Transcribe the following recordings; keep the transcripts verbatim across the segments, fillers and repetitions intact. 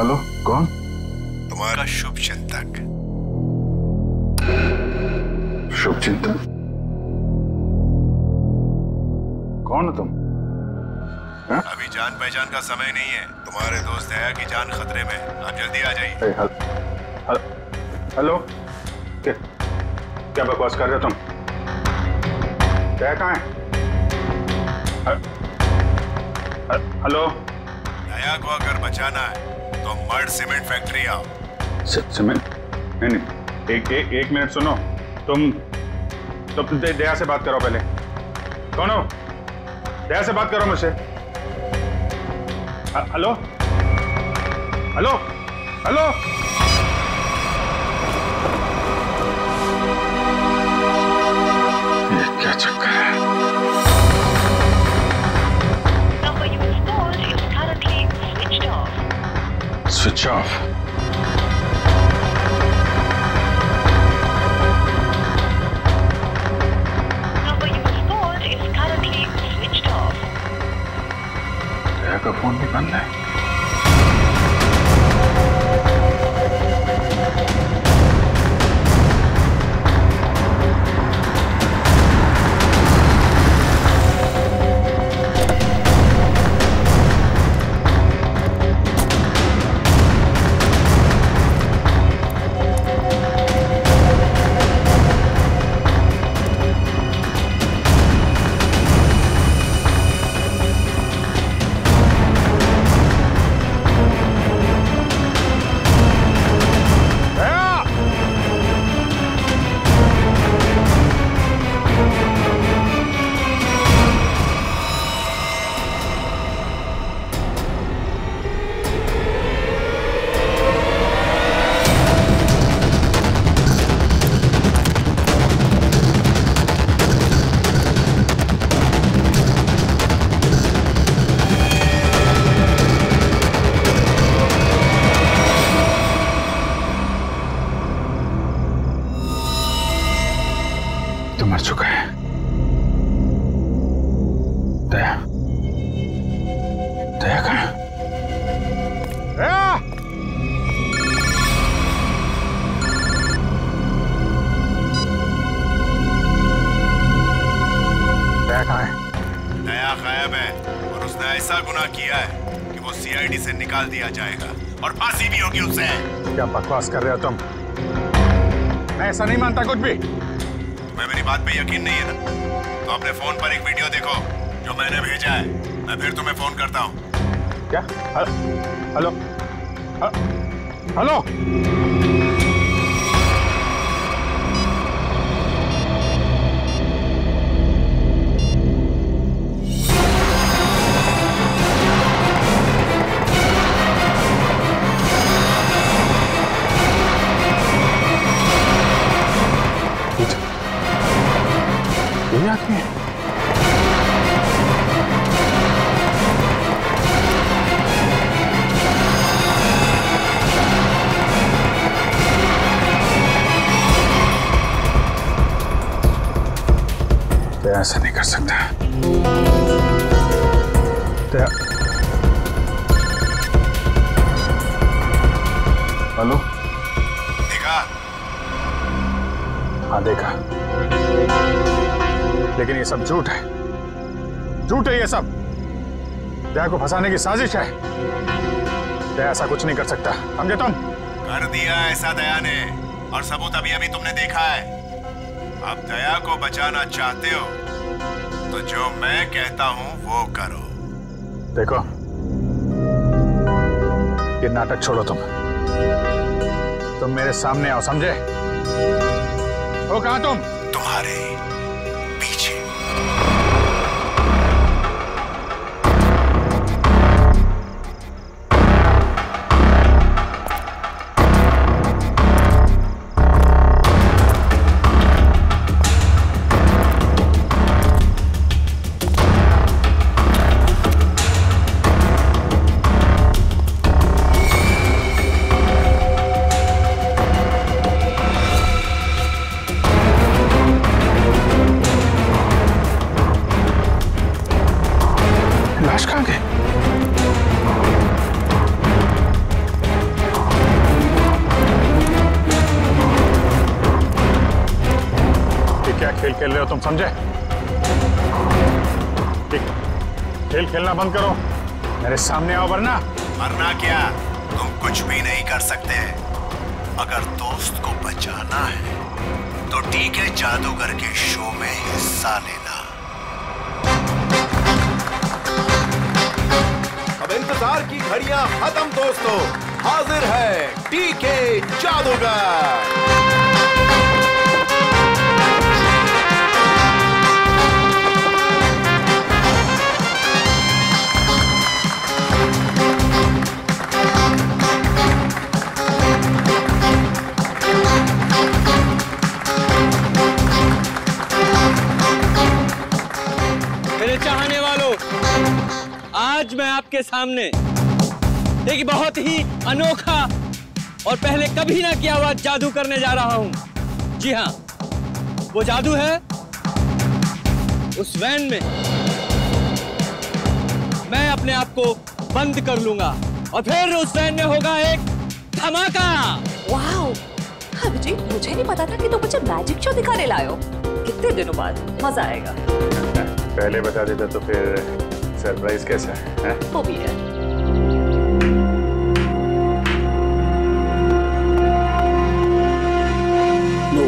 Hello, कौन? तुम्हारा शुभ चिंतक। शुभ चिंतक? कौन हो तुम? हा? अभी जान पहचान का समय नहीं है। तुम्हारे दोस्त दया की जान खतरे में, आप जल्दी आ जाइए। हल, हल, हेलो, क्या, क्या बकवास कर रहे हो तुम? दया कहाँ है? हेलो, दया को अगर बचाना है तो मर्ड सीमेंट फैक्ट्री आओ। सीमेंट? नहीं नहीं, एक एक एक मिनट सुनो। तुम तुम दे, दया से बात करो पहले। कौन हो? दया से बात करो मुझसे। हेलो हेलो हेलो, ये क्या चक्कर है? Switch off. Number you have called is currently switched off. दया का फोन भी बंद है। तो मर चुका है। दया, दया कहाँ? दया! दया कहाँ है? दया गायब है और उसने ऐसा गुनाह किया है कि वो सीआईडी से निकाल दिया जाएगा और फांसी भी होगी उसे। क्या बकवास कर रहे हो तुम? मैं ऐसा नहीं मानता कुछ भी। तुम्हें मेरी बात पे यकीन नहीं है ना? तो अपने फोन पर एक वीडियो देखो जो मैंने भेजा है। मैं फिर तुम्हें फोन करता हूँ। क्या? हेलो हेलो, ये आदमी है। दया ऐसा नहीं कर सकता। दया, हेलो, देखा? हाँ देखा, लेकिन ये सब झूठ है। झूठ है ये सब। दया को फंसाने की साजिश है। दया ऐसा कुछ नहीं कर सकता, समझे तुम? कर दिया ऐसा दया ने, और सबूत अभी अभी तुमने देखा है। अब दया को बचाना चाहते हो तो जो मैं कहता हूं वो करो। देखो, ये नाटक छोड़ो तुम। तुम मेरे सामने आओ, समझे? हो कहां तुम? तुम्हारे पीछे। लाश कहाँ गई? खेल रहे हो तुम, समझे? ठीक, खेल खेलना बंद करो, मेरे सामने आओ, वरना वरना क्या? तुम कुछ भी नहीं कर सकते। अगर दोस्त को बचाना है तो ठीक है, जादूगर के शो में हिस्सा लेना। अब इंतजार की घड़ियां खत्म दोस्तों, हाजिर है टीके जादूगर। मेरे चाहने वालों, आज मैं आपके सामने एक बहुत ही अनोखा और पहले कभी ना किया हुआ जादू करने जा रहा हूं। जी हाँ, वो जादू है उस वैन में मैं अपने आप को बंद कर लूंगा और फिर उस वैन में होगा एक धमाका। वाओ, अभिजीत, मुझे नहीं पता था कि तुम मुझे मैजिक शो दिखाने लाए हो। कितने दिनों बाद मजा आएगा। पहले बता देता तो फिर सरप्राइज कैसा है? वो भी है। नो।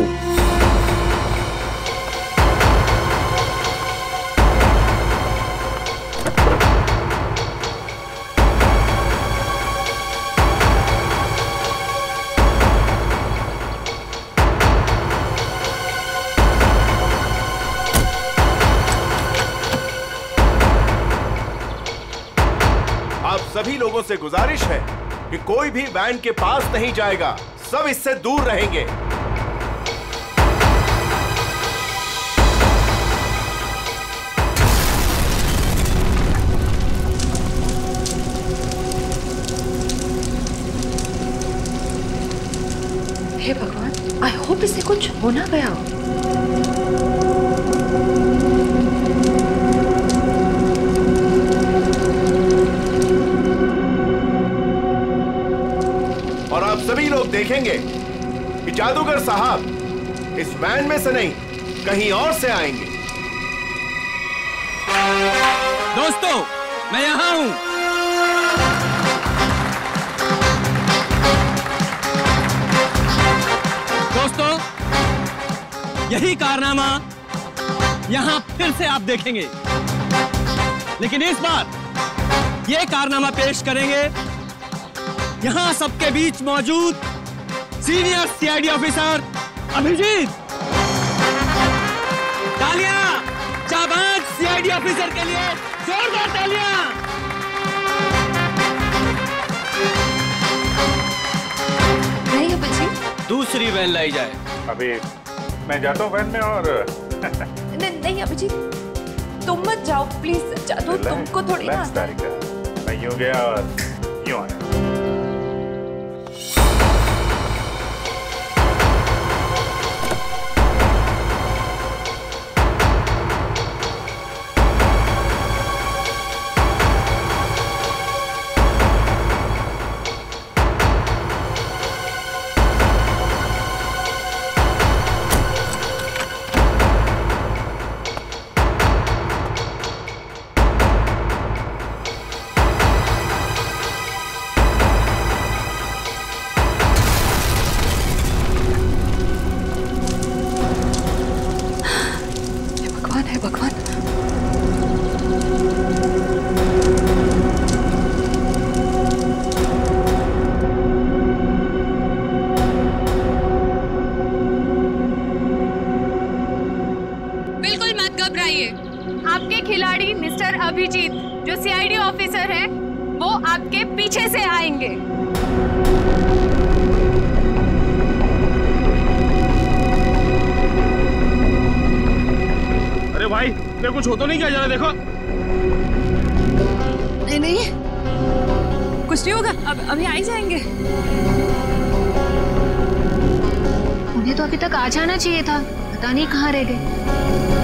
सभी लोगों से गुजारिश है कि कोई भी वैन के पास नहीं जाएगा, सब इससे दूर रहेंगे। हे भगवान, आई होप इससे कुछ हो ना गया हो। और आप सभी लोग देखेंगे कि जादूगर साहब इस वैन में से नहीं, कहीं और से आएंगे। दोस्तों, मैं यहां हूं। दोस्तों, यही कारनामा यहां फिर से आप देखेंगे, लेकिन इस बार यह कारनामा पेश करेंगे यहां सबके बीच मौजूद सीनियर सीआईडी ऑफिसर अभिजीत। तालियां जाबाज सीआईडी ऑफिसर के लिए, जोरदार तालियां। नहीं अभिजीत, दूसरी वैन लाई जाए। अभी मैं जाता हूँ वैन में और नहीं नहीं अभिजीत, तुम मत जाओ प्लीज। जादू तुमको थोड़ी ना आता है। मैं यूं गया और यूं आया। आपके खिलाड़ी मिस्टर अभिजीत जो सीआईडी ऑफिसर है, वो आपके पीछे से आएंगे। अरे भाई, तेरे कुछ हो तो नहीं क्या? जरा देखो। नहीं नहीं, कुछ नहीं होगा, अब अभी आ ही जाएंगे। उन्हें तो अभी तक आ जाना चाहिए था, पता नहीं कहाँ रह गए।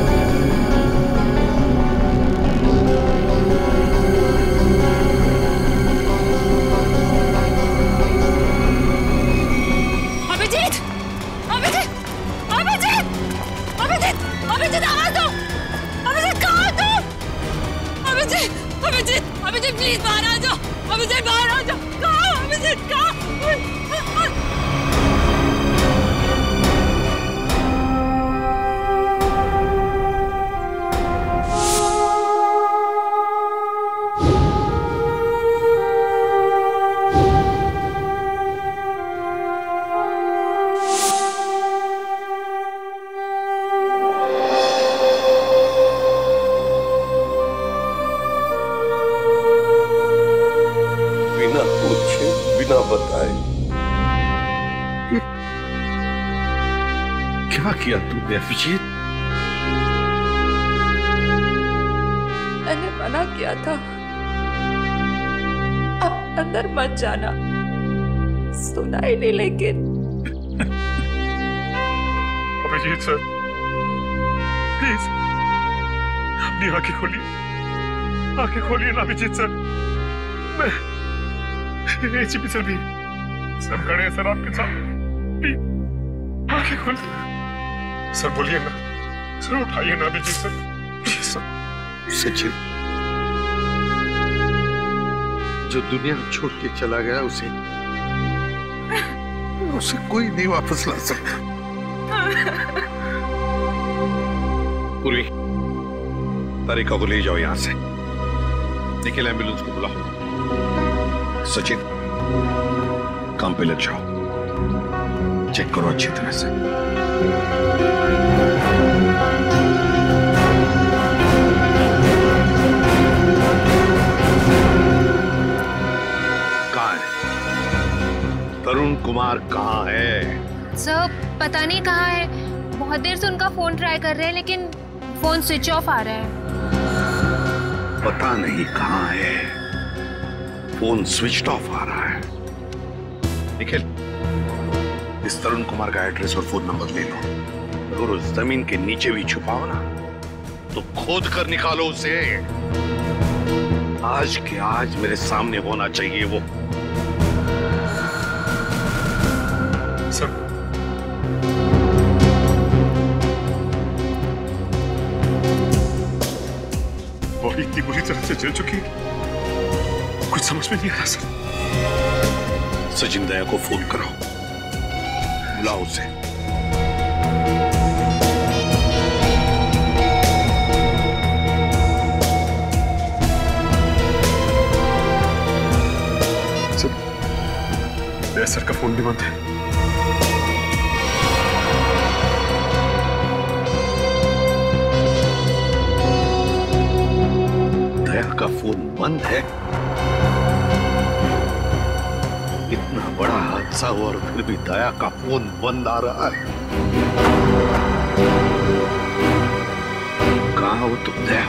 अभिजीत, अभिजीत, अभिजीत, अभिजीत, अभिजीत प्लीज बाहर आ जाओ, अभिजीत बाहर आ जाओ। कहाँ अभिजीत, कहाँ? क्या किया तूने अभिजीत? मैंने मना किया था, अब अंदर मत जाना, सुना ही नहीं। लेकिन अभिजीत सर प्लीज अपनी आंखें खोलिए, आंखें खोलिए ना अभिजीत सर। मैं एसीपी सर भी सब खड़े हैं सर आपके साथ, प्लीज आंखें खोलिए सर। बोलिए ना सर, उठाइए ना Abhijeet sir please sir. Sachin जो दुनिया छोड़ के चला गया उसे उसे कोई नहीं वापस ला सकता। पूर्वी तारिका को ले जाओ यहां से, निखिल एम्बुलेंस को बुलाओ। सचिन काम पे लग जाओ, चेक करो अच्छी तरह से। कहाँ है तरुण कुमार? कहाँ है सर? पता नहीं कहाँ है, बहुत देर से उनका फोन ट्राई कर रहे हैं लेकिन फोन स्विच ऑफ आ रहा है। पता नहीं कहाँ है, फोन स्विच ऑफ आ रहा है। निखिल इस तरुण कुमार का एड्रेस और फोन नंबर ले लो, अगर उस जमीन के नीचे भी छुपाओ ना तो खोद कर निकालो उसे। आज के आज मेरे सामने होना चाहिए वो। सर बॉडी इतनी बुरी तरह से जल चुकी है, कुछ समझ में नहीं आ रहा सर। सचिन दया को फोन करो, बुलाओ उसे। सर दया सर का फोन भी बंद है। दया का फोन बंद है? इतना बड़ा हादसा हुआ और फिर भी दया का फोन बंद आ रहा है। कहाँ हो तुम दया?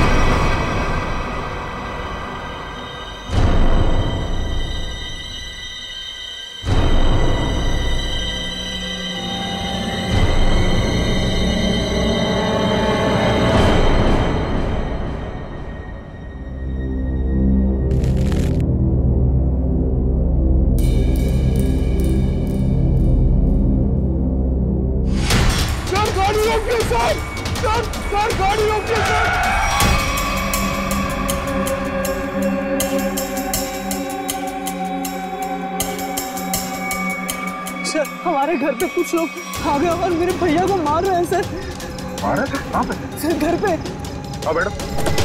हमारे घर पे कुछ लोग आ गए और मेरे भैया को मार रहे हैं सर। मार रहे हैं? कहाँ पे? सर घर पे। हाँ मैडम।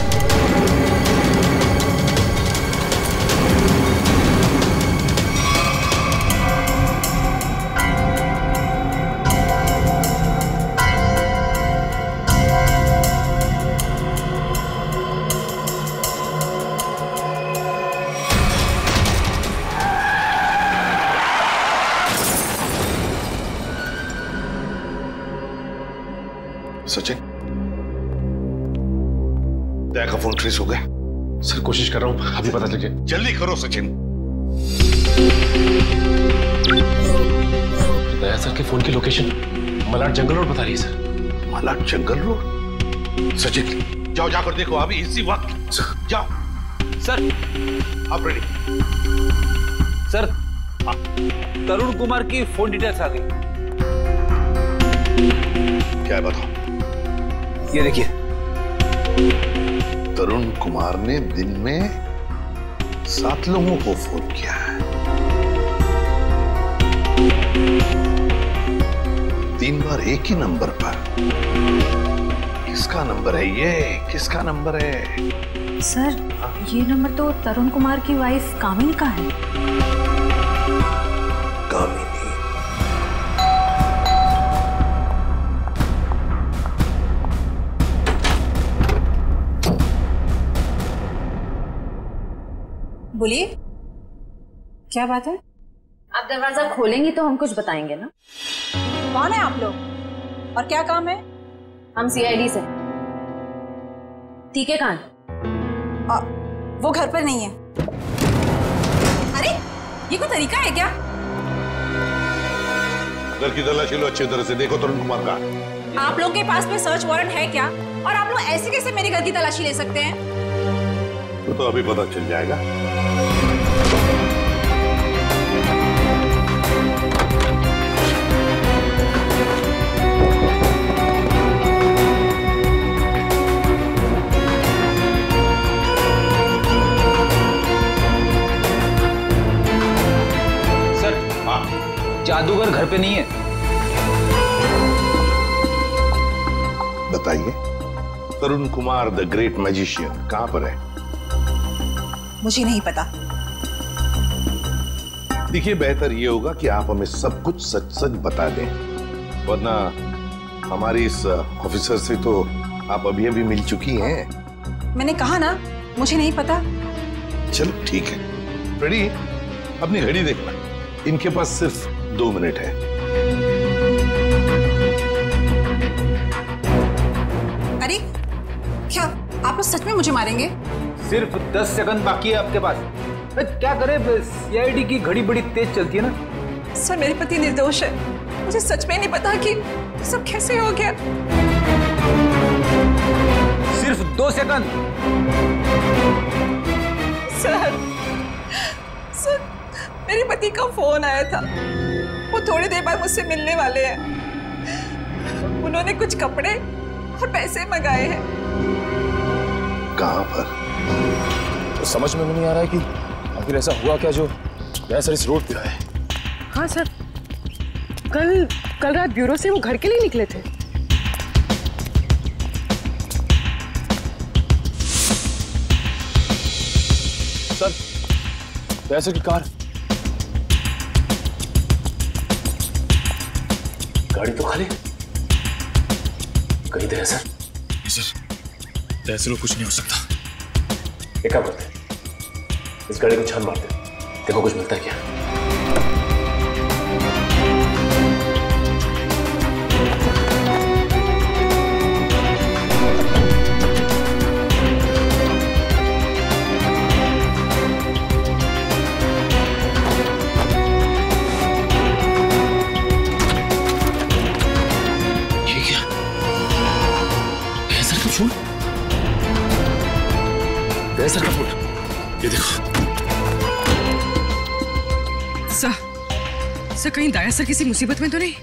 सचिन दया का फोन ट्रेस हो गया? सर कोशिश कर रहा हूं, अभी पता चल जाए। जल्दी करो सचिन। दया सर के फोन की लोकेशन मलाड जंगल रोड बता रही है सर। मलाड जंगल रोड? सचिन जाओ, जाकर देखो अभी इसी वक्त। जाओ सर। आप रेडी? सर तरुण कुमार की फोन डिटेल्स आ गई। क्या है बताओ? ये देखिए, तरुण कुमार ने दिन में सात लोगों को फोन किया है, तीन बार एक ही नंबर पर। किसका नंबर है ये? किसका नंबर है? सर, ये नंबर तो तरुण कुमार की वाइफ कामिनी का है। कामिनी? बोलिए, क्या बात है? आप दरवाजा खोलेंगी तो हम कुछ बताएंगे ना। कौन है आप लोग और क्या काम है? हम सीआईडी से। ठीक है, कहां? वो घर पर नहीं है। अरे, ये कोई तरीका है क्या? घर की तलाशी लो अच्छी तरह से, देखो तरुण कुमार का। आप लोगों के पास में सर्च वारंट है क्या? और आप लोग ऐसे कैसे मेरे घर की तलाशी ले सकते हैं? तो, तो अभी पता चल जाएगा। सर, हाँ, जादूगर घर पे नहीं है। बताइए, Tarun Kumar the great magician कहां पर है? मुझे नहीं पता। देखिए, बेहतर ये होगा कि आप हमें सब कुछ सच सच बता दें, वरना हमारी इस ऑफिसर से तो आप अभी अभी मिल चुकी हैं। मैंने कहा ना, मुझे नहीं पता। चलो ठीक है, रेडी? अपनी घड़ी देखना, इनके पास सिर्फ दो मिनट है। अरे क्या आप लोग सच में मुझे मारेंगे? सिर्फ दस सेकंड बाकी है आपके पास। क्या करे, सीआईडी की घड़ी बड़ी तेज चलती है ना। सर, मेरे पति निर्दोष है। मुझे सच में नहीं पता कि सब कैसे हो गया। सिर्फ दो सेकंड। सर, सर, मेरे पति का फोन आया था। वो थोड़ी देर बाद मुझसे मिलने वाले हैं। उन्होंने कुछ कपड़े और पैसे मंगाए हैं। कहां पर? तो समझ में नहीं आ रहा है कि आखिर ऐसा हुआ क्या जो सर इस रोड पे आए। हाँ सर, कल कल रात ब्यूरो से वो घर के लिए निकले थे। सर, दयासर की कार। गाड़ी तो खाली। कहीं दयासर? सर, दयासर को कुछ नहीं हो सकता। एक काम करते हैं, इस गाड़ी को छान मारते हैं, देखो कुछ मिलता है क्या। ये क्या? दयासर का फोन? दयासर का फोन, ये देखो। सर, सर कहीं दयासर किसी मुसीबत में तो नहीं?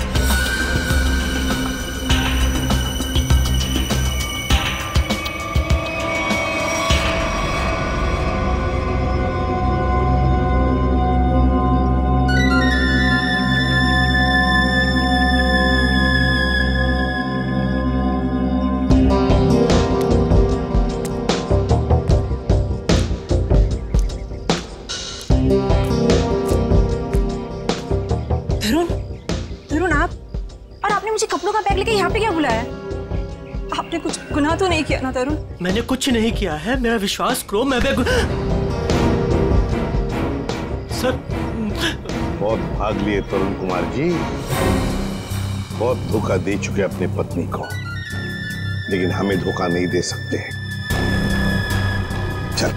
आपने कुछ गुनाह तो नहीं किया ना तरुण? मैंने कुछ नहीं किया है, मेरा विश्वास करो। मैं बे... सर, बहुत भाग लिए तरुण कुमार जी, बहुत धोखा दे चुके अपनी पत्नी को, लेकिन हमें धोखा नहीं दे सकते। चल।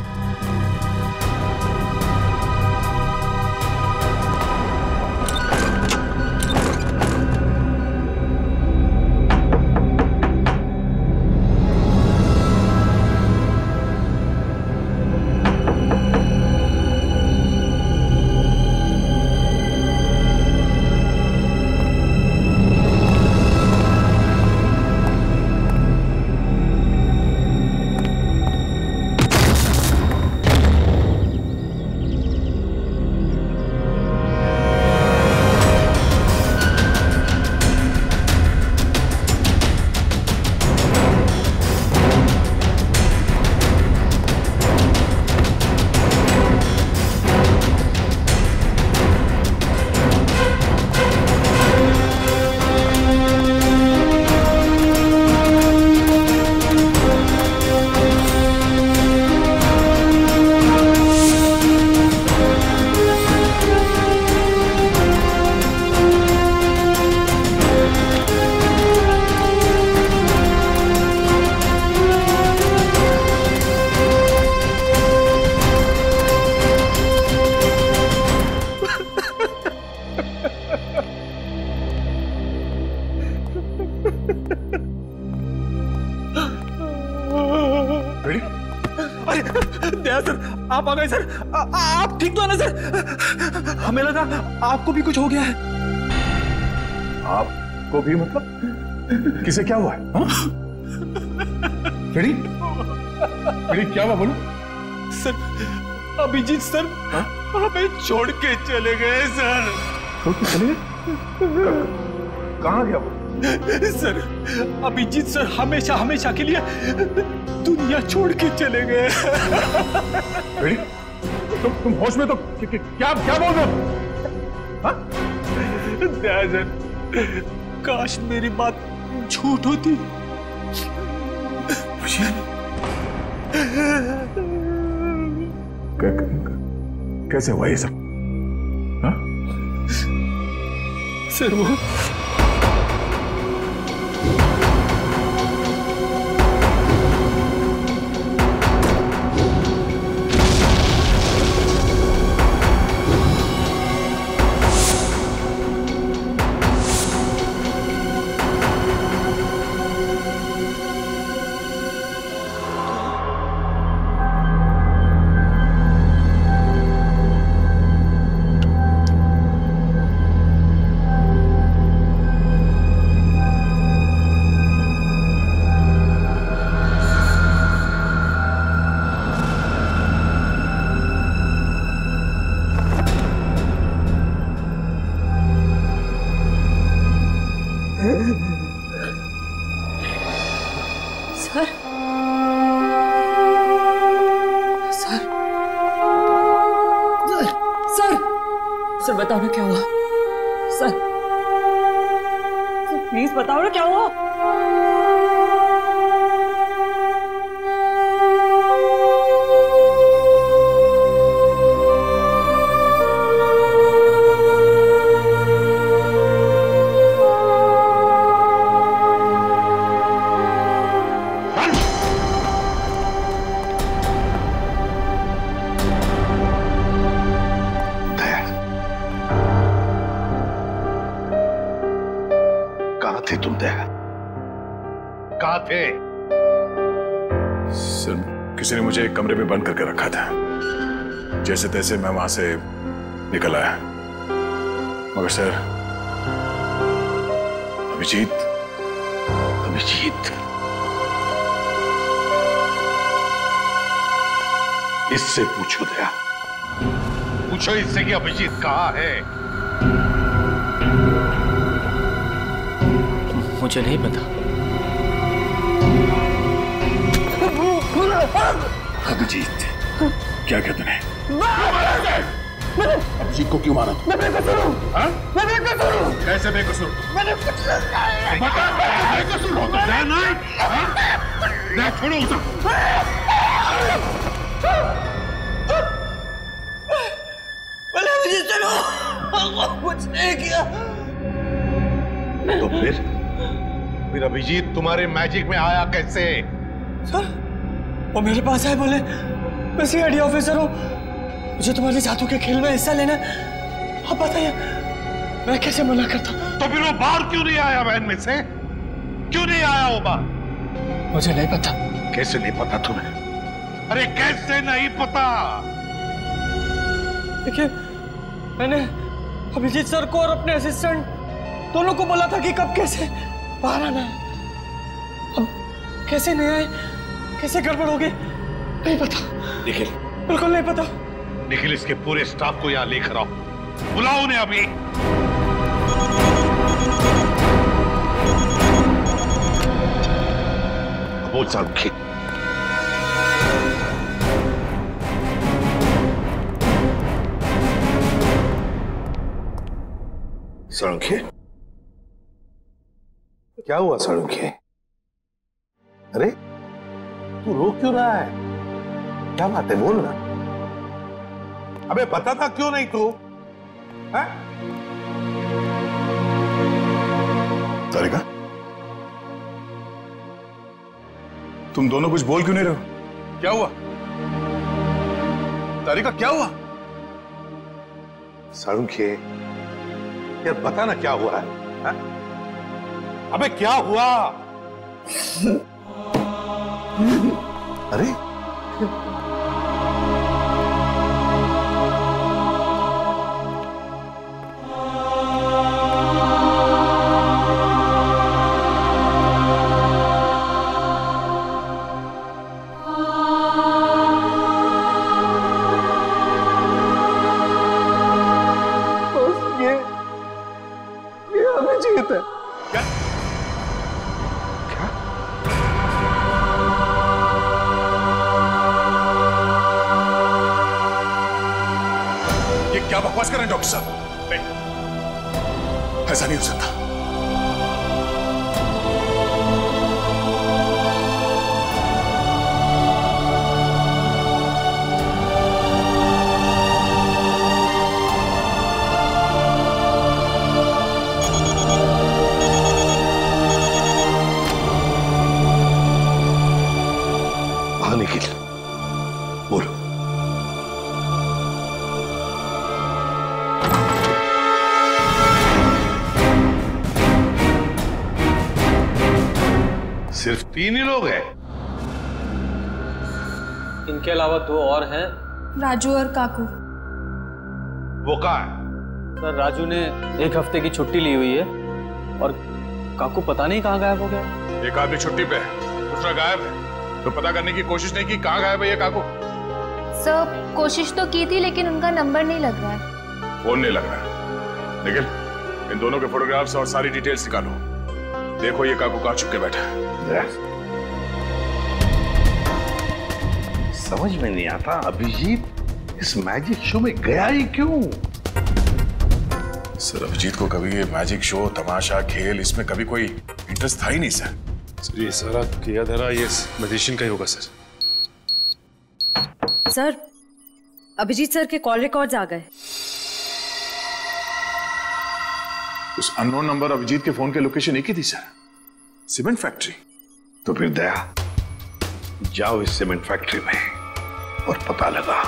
आप आ गए सर। आ, आ, आप ठीक तो है ना सर? हमें लगा आपको भी कुछ हो गया है। आपको भी मतलब? किसे क्या हुआ है? फिरी? फिरी क्या हुआ बोलो? सर अभिजीत सर हमें छोड़ के चले गए सर। छोड़ के चले गए? कहाँ गया वो? सर अभिजीत सर हमेशा हमेशा के लिए दुनिया छोड़ के चले गए। फिरी? तुम तुम होश में तो कि, कि, क्या क्या बोल रहे हो? सर काश मेरी बात झूठ होती। कैसे हुआ ये सब? हा? सर वो सर सर सर सर बताओ ना क्या हुआ? सर प्लीज बताओ ना क्या हुआ? थे तुम? दया कहां थे? सर किसी ने मुझे एक कमरे में बंद करके रखा था। जैसे तैसे मैं वहां से निकल आया, मगर सर अभिजीत अभिजीत इससे पूछो, दया पूछो इससे कि अभिजीत कहां है। मुझे नहीं पता। अभिजीत क्या कहते हैं? अभिजीत को क्यों मारा? मैं बेकसूर हूँ। मैं बेकसूर हूँ। कैसे बेकसूर? मैंने कुछ नहीं किया। बेकसूर हो तो नहीं। नहीं छोड़ो उसे। बोले मुझे चलो, कुछ नहीं किया। तो फिर फिर अभिजीत तुम्हारे मैजिक में आया कैसे? सर वो मेरे पास आए, बोले मैं सीआईडी ऑफिसर हूँ, मुझे तुम्हारे जादू के खेल में हिस्सा लेना है। आप बताइए मैं कैसे मना करता? तो फिर वो बाहर क्यों नहीं आया? बहन में से क्यों नहीं आया वो बाहर? मुझे नहीं पता। कैसे नहीं पता तुम्हें? अरे कैसे नहीं पता? देखिए मैंने अभिजीत सर को और अपने असिस्टेंट दोनों को बोला था कि कब कैसे बाहर आना है। अब कैसे नहीं आए, कैसे गड़बड़ हो गई नहीं पता। निखिल बिल्कुल नहीं पता। निखिल इसके पूरे स्टाफ को यहाँ लेकर आओ, बुलाओ उन्हें अभी। बोल साहब सड़के क्या हुआ? सड़के अरे तू रो क्यों रहा है? क्या बात है? बोल ना। अबे पता था क्यों नहीं तू? हैं? तारिका तुम दोनों कुछ बोल क्यों नहीं रहे हो? क्या हुआ? तारिका क्या हुआ? सड़के यार बता ना क्या हुआ है, है? अबे क्या हुआ? अरे क्या बकवास कर रहे हैं डॉक्टर साहब? नहीं, ऐसा नहीं हो सकता। हाँ निखिल, बोलो। सिर्फ तीन ही लोग हैं? इनके अलावा दो और हैं, राजू और काकू। वो कहाँ है? सर राजू ने एक हफ्ते की छुट्टी ली हुई है और काकू पता नहीं कहाँ गायब हो गया। एक आदमी छुट्टी पे है, दूसरा गायब है, तो पता करने की कोशिश नहीं की कहाँ गायब है ये काकू? सर कोशिश तो की थी लेकिन उनका नंबर नहीं लग रहा है। फोन नहीं लग रहा है। निखिल, इन दोनों के फोटोग्राफ्स और सारी डिटेल्स निकालो। देखो ये काकू कहाँ छुप के बैठा है। समझ में नहीं आता अभिजीत इस मैजिक शो में गया ही क्यों? सर अभिजीत को कभी ये मैजिक शो, तमाशा, खेल, इसमें कभी कोई इंटरेस्ट था ही नहीं सर। सर ये सारा किया धरा ये मैजिशियन का ही होगा सर। सर अभिजीत सर के कॉल रिकॉर्ड्स आ गए। उस अननोन नंबर अभिजीत के फोन के लोकेशन एक ही थी सर, सीमेंट फैक्ट्री। तो फिर दया, जाओ इस सीमेंट फैक्ट्री में और पता लगाओ।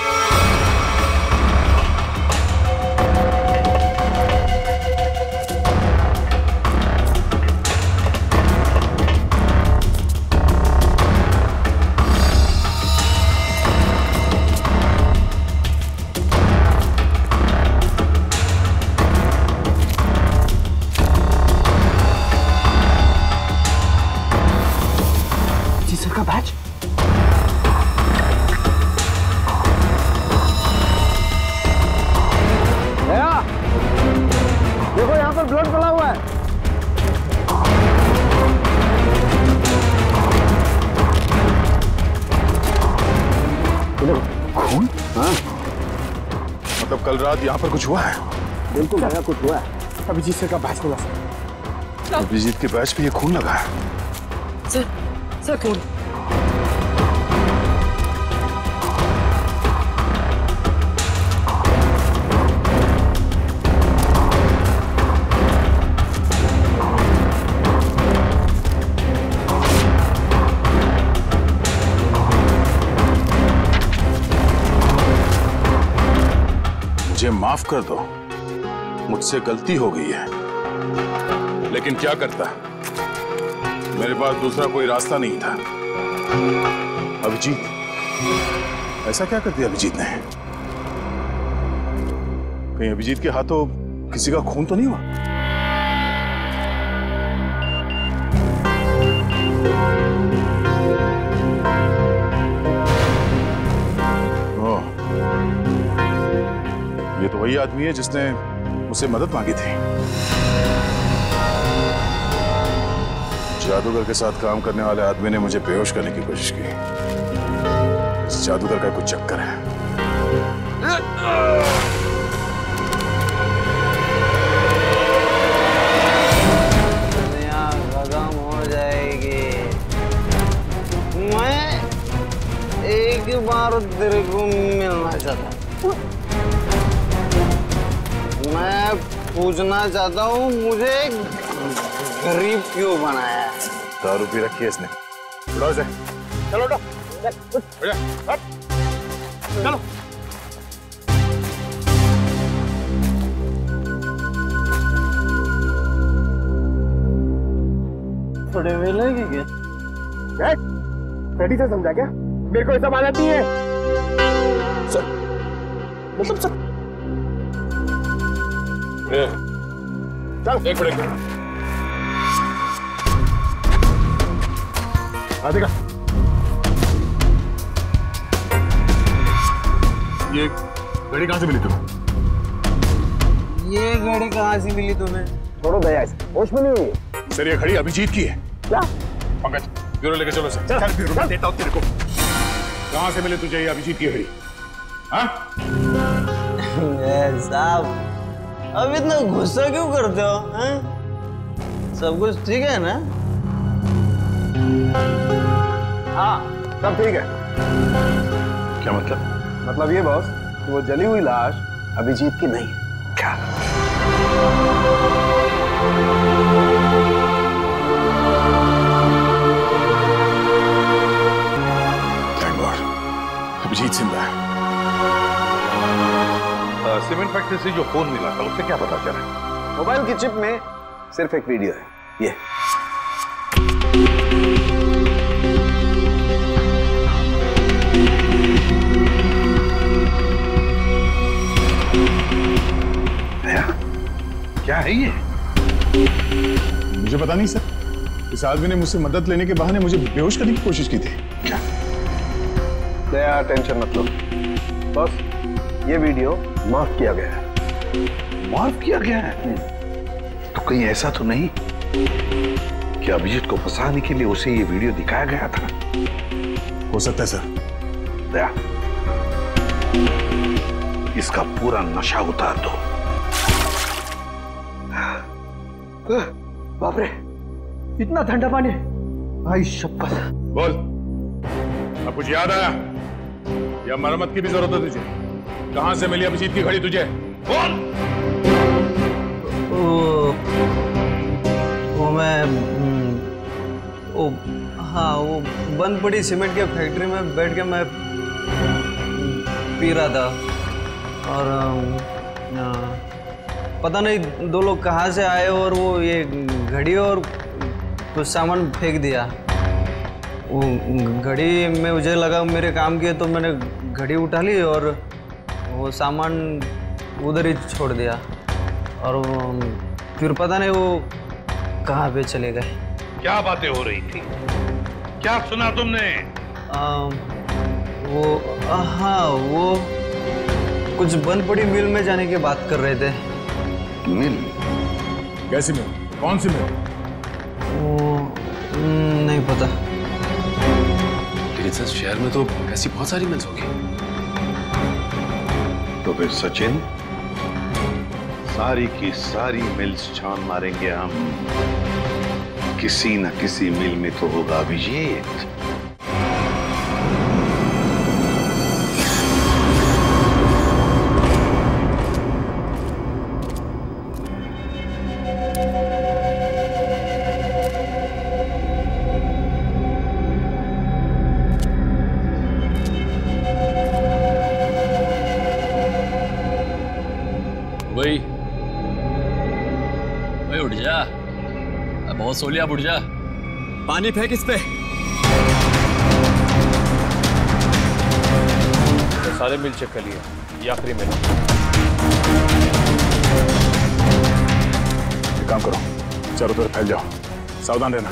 का बैच देखो यहाँ पर ब्लड पड़ा हुआ है। खून? हाँ। मतलब कल रात यहाँ पर कुछ हुआ है? बिल्कुल भैया कुछ हुआ है। अभिजीत सर का बैच मिला सर। अभिजीत के बैच पे ये खून लगा है। सर सर खून। मुझे माफ कर दो, मुझसे गलती हो गई है, लेकिन क्या करता, मेरे पास दूसरा कोई रास्ता नहीं था। अभिजीत, ऐसा क्या कर दिया अभिजीत ने? कहीं अभिजीत के हाथों किसी का खून तो नहीं हुआ? ये तो वही आदमी है जिसने मुझसे मदद मांगी थी। जादूगर के साथ काम करने वाले आदमी ने मुझे बेहोश करने की कोशिश की। इस जादूगर का कुछ चक्कर है। दुनिया खत्म हो जाएगी। मैं एक बार तेरे को मिलना चाहता हूँ। मैं पूछना चाहता हूँ मुझे गरीब क्यों बनाया है? दारू पी रखी है इसने। उठाओ इसे। चलो उठो। चलो। थोड़े वेले की क्या? रेडी से समझा क्या? मेरे को ऐसा माना नहीं है। सर, मतलब सर। चल एक मिनट। आ देखा, ये घड़ी कहाँ से मिली तुम्हें? ये घड़ी कहाँ से मिली तुम्हें? छोड़ो दया, होश में नहीं हुई। सर ये घड़ी अभिजीत की है। क्या? पंकज, ब्यूरो लेके चलो सर। चल ब्यूरो में देता हूँ तेरे को। कहाँ से मिले तुझे ये अभिजीत की घड़ी? हाँ? साहब, अब इतना गुस्सा क्यों करते हो? हैं? सब कुछ ठीक है ना? हाँ, सब ठीक है। क्या मतलब? मतलब ये बॉस कि वो जली हुई लाश अभिजीत की नहीं है। क्या? थैंक गॉड, अभिजीत जिंदा है। सीमेंट फैक्ट्री से जो फोन मिला था उससे क्या पता चला? मोबाइल की चिप में सिर्फ एक वीडियो है, ये। क्या है ये? मुझे पता नहीं सर। इस आदमी ने मुझसे मदद लेने के बहाने मुझे बेहोश करने की कोशिश की थी। क्या? दया, टेंशन मत लो बस, ये वीडियो माफ किया गया है। माफ किया गया है? तो कहीं ऐसा तो नहीं कि अभिजीत को फंसाने के लिए उसे ये वीडियो दिखाया गया था? हो सकता है सर। दया, इसका पूरा नशा उतार दो। बाप रे, इतना ठंडा पानी! भाई शपथ। बोल, अब कुछ याद आया या मरम्मत की भी जरूरत है तुझे? कहां से मिली अभिजीत की घड़ी तुझे? बोल। वो, वो मैं वो हाँ वो बंद पड़ी सीमेंट के फैक्ट्री में बैठ के मैं पी रहा था और आ, पता नहीं दो लोग कहाँ से आए और वो ये घड़ी और कुछ सामान फेंक दिया। वो घड़ी में मुझे लगा मेरे काम की है तो मैंने घड़ी उठा ली और वो सामान उधर ही छोड़ दिया और वो फिर पता नहीं वो कहाँ पे चले गए। क्या बातें हो रही थी? क्या सुना तुमने? आ, वो आ, हाँ वो कुछ बंद पड़ी मिल में जाने की बात कर रहे थे। मिल? कैसी मिल? कौन सी मिल? वो नहीं पता। लेकिन सर शहर में तो ऐसी बहुत सारी मिल्स होगी। तो फिर सचिन, सारी की सारी मिल्स छान मारेंगे हम। किसी न किसी मिल में तो होगा अभिजीत। भाई भाई उठ जा, बहुत सो लिया, उठ जा। पानी फेंक इस पे। तो सारे मिल चेक कर लिए, ये आखिरी मिल। एक काम करो, चारों तरफ फैल जाओ, सावधान रहना।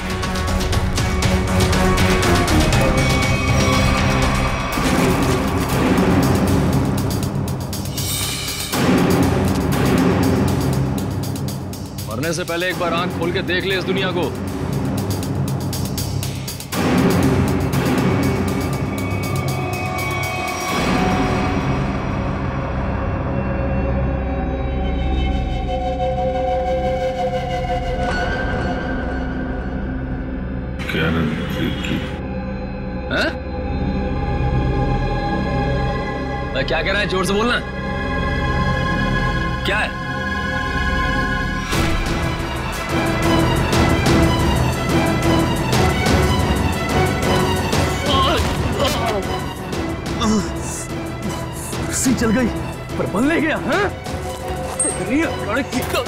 मरने से पहले एक बार आंख खोल के देख ले इस दुनिया को। हैं? क्या कह रहा है? जोर से बोलना। क्या है? सी चल गई पर बल ले गया। हैं? तेरी लड़की का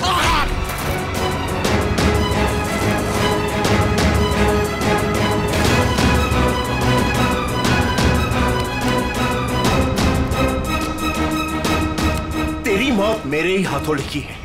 तेरी मौत मेरे ही हाथों लिखी है।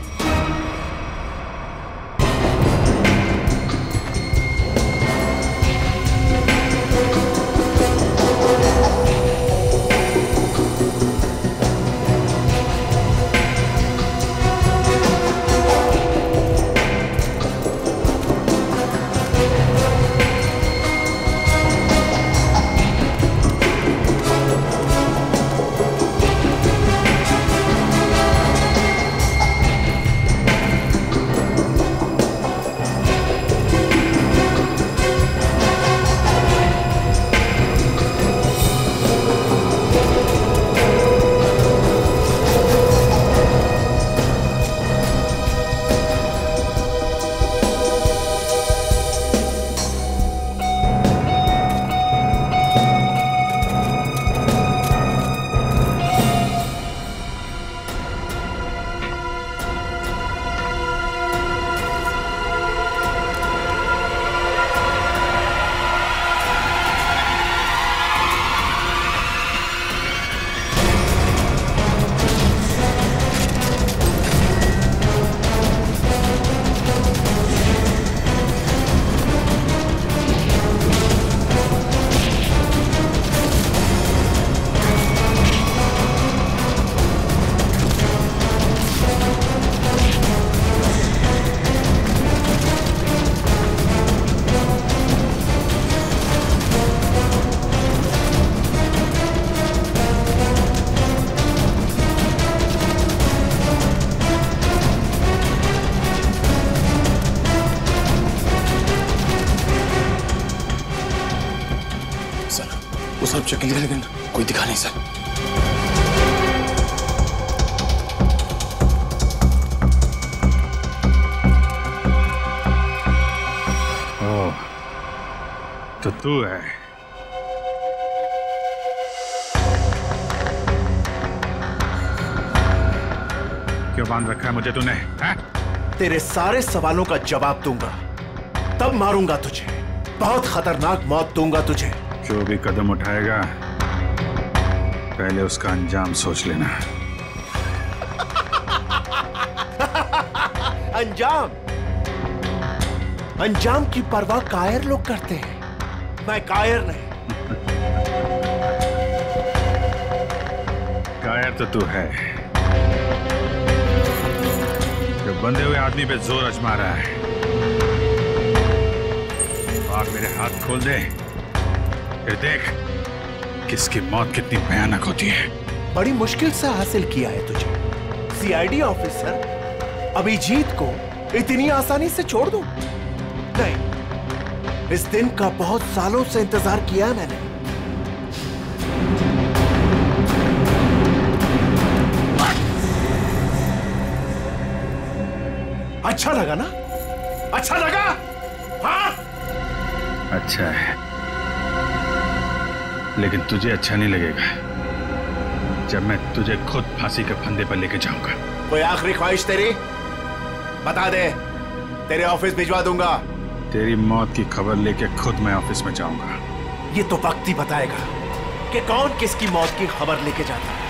आगे निकल, लेकिन कोई दिखा नहीं सर। ओह, तो तू है। क्यों बांध रखा है मुझे तूने? है? तेरे सारे सवालों का जवाब दूंगा, तब मारूंगा तुझे। बहुत खतरनाक मौत दूंगा तुझे। जो भी कदम उठाएगा पहले उसका अंजाम सोच लेना। अंजाम अंजाम की परवाह कायर लोग करते हैं, मैं कायर नहीं। कायर तो तू है, जो बंधे हुए आदमी पे जोर आजमा रहा है। आग मेरे हाथ खोल दे, फिर देख किसकी मौत कितनी भयानक होती है। बड़ी मुश्किल से हासिल किया है तुझे। सीआईडी ऑफिसर अभिजीत को इतनी आसानी से छोड़ दूं? नहीं, इस दिन का बहुत सालों से इंतजार किया है मैंने। अच्छा लगा ना? अच्छा लगा? हाँ? अच्छा है, लेकिन तुझे अच्छा नहीं लगेगा जब मैं तुझे खुद फांसी के फंदे पर लेके जाऊंगा। कोई आखिरी ख्वाहिश तेरी? बता दे, तेरे ऑफिस भिजवा दूंगा। तेरी मौत की खबर लेके खुद मैं ऑफिस में जाऊंगा। ये तो वक्त ही बताएगा कि कौन किसकी मौत की खबर लेके जाता है।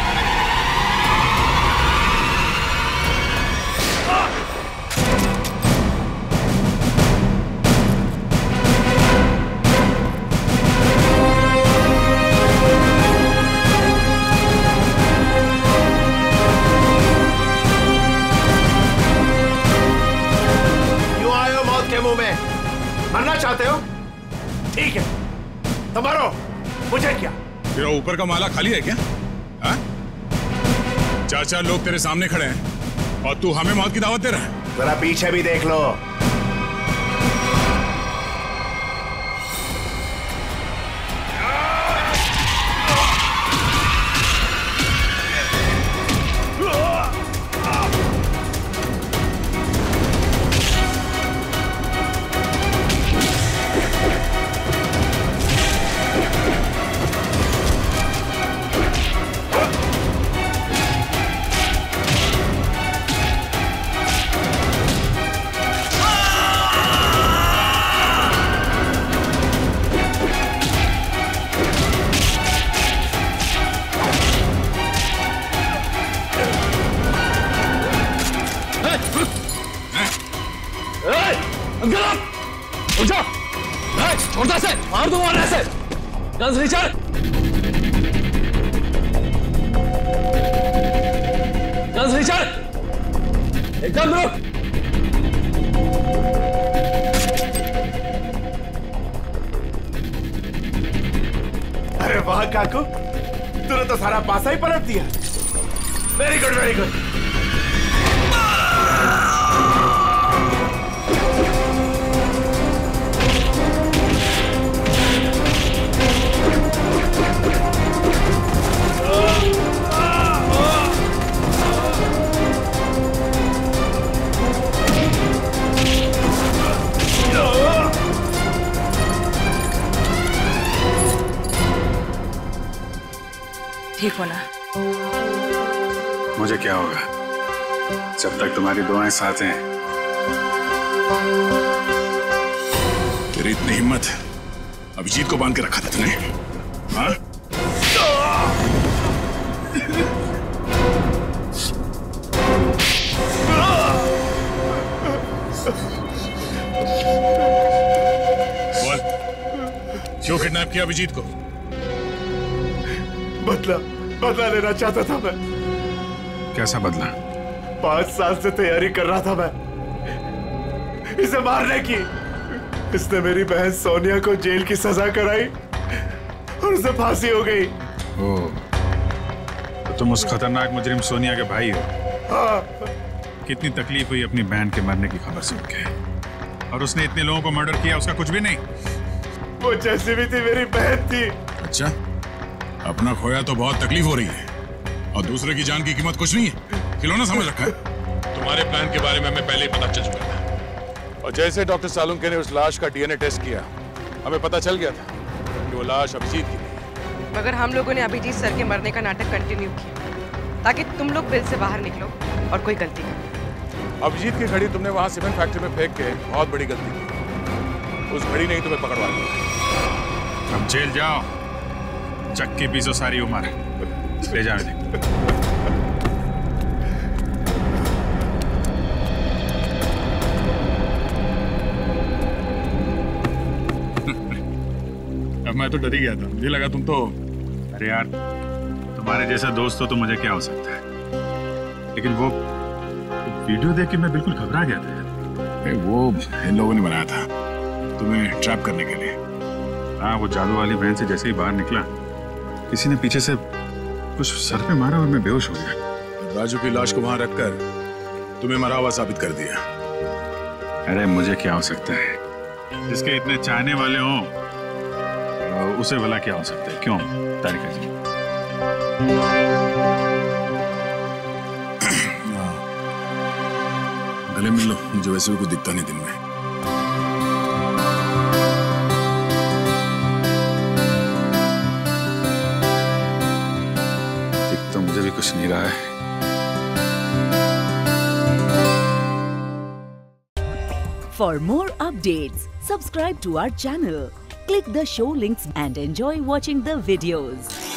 मरना चाहते हो? ठीक है, तो मरो, मुझे क्या? तेरा ऊपर का माला खाली है क्या? हा? चार चार लोग तेरे सामने खड़े हैं और तू हमें मौत की दावत दे रहा है। जरा पीछे भी देख लो। छोटा से मार दो, मार ऐसे। गन्स रिचर्ड, गन्स रिचर्ड, एकदम रुक। अरे वाह काकू, तूने तो सारा पासा ही पलट दिया। Very good, very good. ठीक हो ना? मुझे क्या होगा जब तक तुम्हारी दुआएं साथ हैं। तेरी इतनी हिम्मत, अभिजीत को बांध के रखा था तूने? हाँ? बोल, क्यों किडनैप किया अभिजीत को? बदला बदला लेना चाहता था मैं। कैसा बदला? पांच साल से तैयारी कर रहा था मैं इसे मारने की। इसने मेरी बहन सोनिया को जेल की सजा कराई और उसे फांसी हो गई। ओह, तो तुम उस खतरनाक मुजरिम सोनिया के भाई हो? हाँ। कितनी तकलीफ हुई अपनी बहन के मरने की खबर सुन के, और उसने इतने लोगों को मर्डर किया, उसका कुछ भी नहीं? वो जैसी भी थी मेरी बहन थी। अच्छा, अपना खोया तो बहुत तकलीफ हो रही है और दूसरे की जान की कीमत कुछ नहीं है। खिलौना समझ रखा है। तुम्हारे प्लान के बारे में हमें पहले ही पता चल चुका था और जैसे डॉक्टर सालुंके ने उस लाश का डीएनए टेस्ट किया हमें पता चल गया था कि वो लाश अभिजीत की थी। मगर हम लोगों ने अभिजीत सर के मरने का नाटक कंटिन्यू किया ताकि तुम लोग बिल से बाहर निकलो और कोई गलती करो। अभिजीत की घड़ी तुमने वहां सीमेंट फैक्ट्री में फेंक के बहुत बड़ी गलती की। उस घड़ी ने ही तुम्हें पकड़वा दिया। अब जेल जाओ, चक्की पीसो सारी उम्र, ले जाओ इन्हें। अब मैं तो डर ही गया था, मुझे लगा तुम तो, अरे यार तुम्हारे जैसा दोस्त हो तो मुझे क्या हो सकता है, लेकिन वो वीडियो देख के मैं बिल्कुल घबरा गया था यार। वो इन लोगों ने बनाया था तुम्हें ट्रैप करने के लिए। हाँ, वो जादू वाली वैन से जैसे ही बाहर निकला किसी ने पीछे से कुछ सर पे मारा और मैं बेहोश हो गया। राजू की लाश को वहां रखकर तुम्हें मरा हुआ साबित कर दिया। अरे मुझे क्या हो सकता है, जिसके इतने चाहने वाले हों उसे भला क्या हो सकता है? क्यों तारिका जी? गले मिल लो, मुझे वैसे भी कुछ दिखता नहीं दिन में। दिख तो मुझे भी कुछ नहीं रहा है। For more updates, subscribe to our channel, click the show links and enjoy watching the videos.